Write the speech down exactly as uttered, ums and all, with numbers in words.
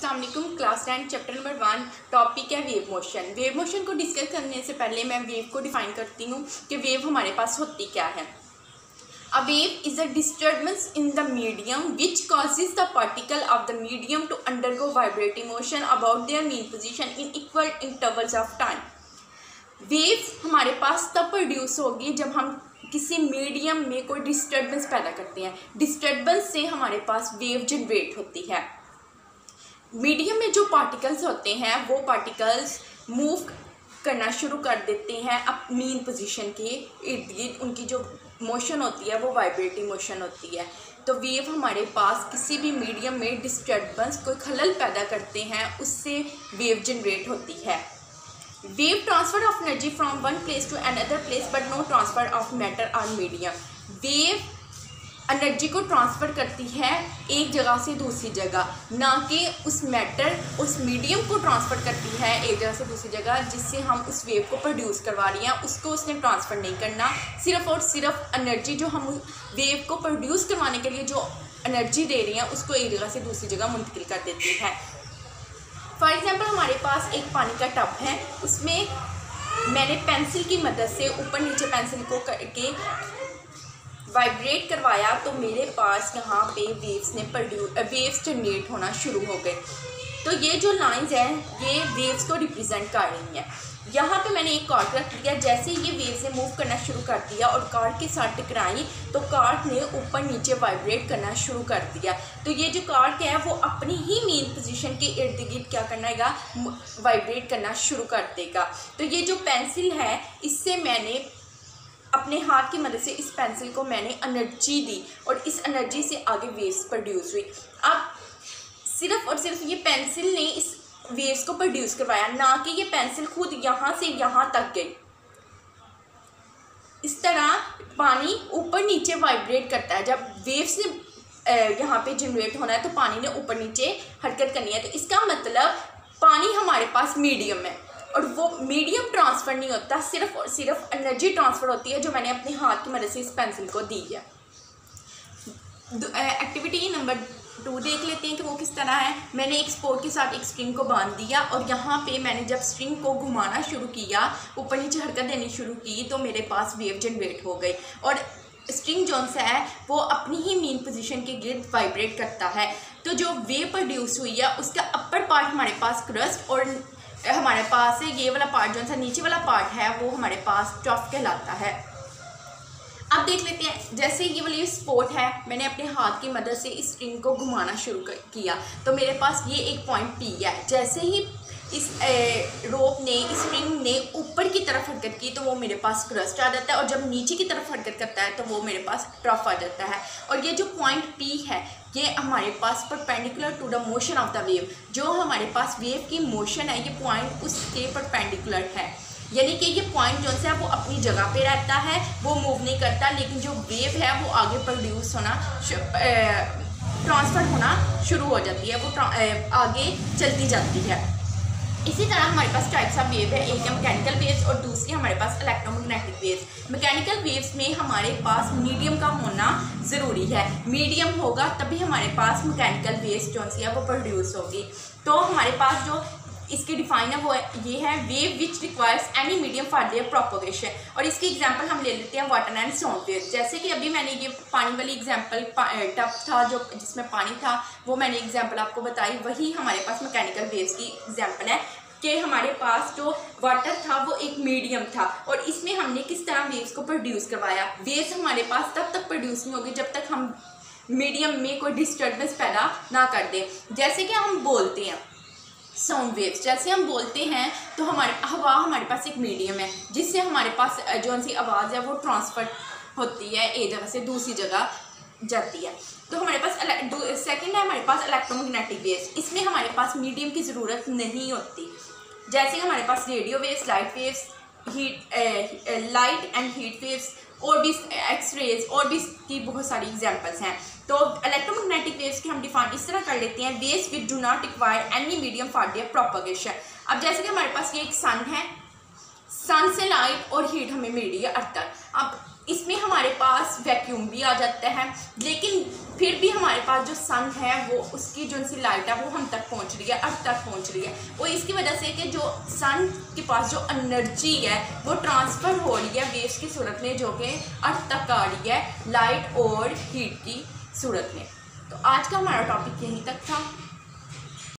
अस्सलाम वालेकुम। Class ten chapter number one topic है वेव मोशन। वेव मोशन को डिस्कस करने से पहले मैं वेव को डिफाइन करती हूँ कि वेव हमारे पास होती क्या है। A wave is a disturbance in the medium which causes the particle of the medium to undergo vibrating motion about their mean position in equal intervals of time. Wave हमारे पास तब प्रोड्यूस होगी जब हम किसी मीडियम में कोई disturbance पैदा करते हैं। डिस्टर्बेंस से हमारे पास वेव जनरेट होती है। मीडियम में जो पार्टिकल्स होते हैं वो पार्टिकल्स मूव करना शुरू कर देते हैं अब मीन पोजीशन के इर्द गिर्द। उनकी जो मोशन होती है वो वाइब्रेटिंग मोशन होती है। तो वेव हमारे पास किसी भी मीडियम में डिस्टर्बेंस कोई खलल पैदा करते हैं, उससे वेव जनरेट होती है। Wave transfer of energy from one place to another place but no transfer of matter on medium. Wave energy को ट्रांसफ़र करती है एक जगह से दूसरी जगह, ना कि उस मैटर उस मीडियम को ट्रांसफ़र करती है एक जगह से दूसरी जगह जिससे हम उस वेव को प्रोड्यूस करवा रही हैं, उसको उसने ट्रांसफ़र नहीं करना। सिर्फ़ और सिर्फ एनर्जी जो हम वेव को प्रोड्यूस करवाने के लिए जो एनर्जी दे रही हैं उसको एक जगह से दूसरी जगह मुंतकिल कर देती है। फॉर एग्ज़ाम्पल हमारे पास एक पानी का टब है, उसमें मैंने पेंसिल की मदद से ऊपर नीचे पेंसिल को करके वाइब्रेट करवाया तो मेरे पास यहाँ पे वेव्स ने प्रोड्यूस वेव्स जनरेट होना शुरू हो गए। तो ये जो लाइंस हैं ये वेव्स को रिप्रेजेंट कर रही हैं। यहाँ पे मैंने एक कार्ड रख लिया, जैसे ये वेव्स ने मूव करना शुरू कर दिया और कार्ड के साथ टकराई तो कार्ड ने ऊपर नीचे वाइब्रेट करना शुरू कर दिया। तो ये जो कार्ड है वो अपनी ही मेन पोजीशन के इर्द गिर्द क्या करना वाइब्रेट करना शुरू कर देगा। तो ये जो पेंसिल है इससे मैंने अपने हाथ की मदद से इस पेंसिल को मैंने एनर्जी दी और इस एनर्जी से आगे वेव्स प्रोड्यूस हुई। अब सिर्फ और सिर्फ ये पेंसिल ने इस वेव्स को प्रोड्यूस करवाया, ना कि ये पेंसिल खुद यहाँ से यहाँ तक गई। इस तरह पानी ऊपर नीचे वाइब्रेट करता है। जब वेव्स ने यहाँ पे जनरेट होना है तो पानी ने ऊपर नीचे हरकत करनी है। तो इसका मतलब पानी हमारे पास मीडियम है और वो मीडियम ट्रांसफ़र नहीं होता, सिर्फ और सिर्फ एनर्जी ट्रांसफ़र होती है जो मैंने अपने हाथ की मदद से इस पेंसिल को दी है। एक्टिविटी नंबर टू देख लेते हैं कि वो किस तरह है। मैंने एक स्पोर्ट के साथ एक स्ट्रिंग को बांध दिया और यहाँ पे मैंने जब स्ट्रिंग को घुमाना शुरू किया, ऊपर नीचे हरकत देनी शुरू की तो मेरे पास वेव जनरेट हो गई और स्ट्रिंग जो सा है वो अपनी ही मेन पोजीशन के गिर्द वाइब्रेट करता है। तो जो वेव प्रोड्यूस हुई है उसका अपर पार्ट हमारे पास क्रस्ट और हमारे पास ये वाला पार्ट जो सा नीचे वाला पार्ट है वो हमारे पास ट्रफ कहलाता है। अब देख लेते हैं, जैसे ये वाली स्पोर्ट है मैंने अपने हाथ की मदद से इस स्ट्रिंग को घुमाना शुरू किया तो मेरे पास ये एक पॉइंट पी है। जैसे ही इस ए, रोप ने इस स्ट्रिंग ने ऊपर की तरफ हरकत की तो वो मेरे पास क्रस्ट आ जाता है और जब नीचे की तरफ हरकत करता है तो वो मेरे पास ट्रफ आ जाता है। और ये जो पॉइंट पी है ये हमारे पास perpendicular to the motion of the wave, जो हमारे पास वेव की मोशन है ये पॉइंट उसके परपेंडिकुलर है। यानी कि ये पॉइंट जो है वो अपनी जगह पे रहता है, वो मूव नहीं करता, लेकिन जो वेव है वो आगे प्रोड्यूस होना ट्रांसफ़र होना शुरू हो जाती है, वो आगे चलती जाती है। इसी तरह हमारे पास टाइप्स ऑफ वेव है, एक है मैकेनिकल वेव्स और दूसरी हमारे पास इलेक्ट्रोमैग्नेटिक वेव्स। मैकेनिकल वेव्स में हमारे पास मीडियम का होना ज़रूरी है, मीडियम होगा तभी हमारे पास मैकेनिकल वेव्स जो सी है वो प्रोड्यूस होगी। तो हमारे पास जो इसकी डिफाइन है वो ये है, wave which requires any medium for their propagation. और इसकी एग्जांपल हम ले लेते हैं वाटर एंड साउंड वेव। जैसे कि अभी मैंने ये पानी वाली एग्जांपल टब था जो जिसमें पानी था वो मैंने एग्जांपल आपको बताई, वही हमारे पास मैकेनिकल वेव्स की एग्जांपल है कि हमारे पास जो वाटर था वो एक मीडियम था और इसमें हमने किस तरह वेव्स को प्रोड्यूस करवाया। वेव्स हमारे पास तब तक प्रोड्यूस नहीं होगी जब तक हम मीडियम में कोई डिस्टर्बेंस पैदा ना कर दें। जैसे कि हम बोलते हैं साउंड वेव्स, जैसे हम बोलते हैं तो हमारे हवा हमारे पास एक मीडियम है जिससे हमारे पास जो सी आवाज़ है वो ट्रांसफ़र होती है, एक जगह से दूसरी जगह जाती है। तो हमारे पास सेकंड है हमारे पास इलेक्ट्रोमैग्नेटिक वेव्स। इसमें हमारे पास मीडियम की ज़रूरत नहीं होती। जैसे हमारे पास radio waves, light waves, heat light and heat waves और भी एक्सरेज और भी की बहुत सारी एग्जांपल्स हैं। तो इलेक्ट्रोमैग्नेटिक वेव्स की हम डिफाइन इस तरह कर लेते हैं, waves which do not require any medium for their propagation. अब जैसे कि हमारे पास ये एक सन है, सन से लाइट और हीट हमें मिल रही है अर्थ तक। अब इसमें हमारे पास वैक्यूम भी आ जाता है, लेकिन फिर भी हमारे पास जो सन है वो उसकी जो सी लाइट है वो हम तक पहुंच रही है, अर्थ तक पहुंच रही है। वो इसकी वजह से कि जो सन के पास जो एनर्जी है वो ट्रांसफ़र हो रही है वेव्स की सूरत में, जो कि अर्थ तक आ रही है लाइट और हीट की सूरत में। तो आज का हमारा टॉपिक यहीं तक था।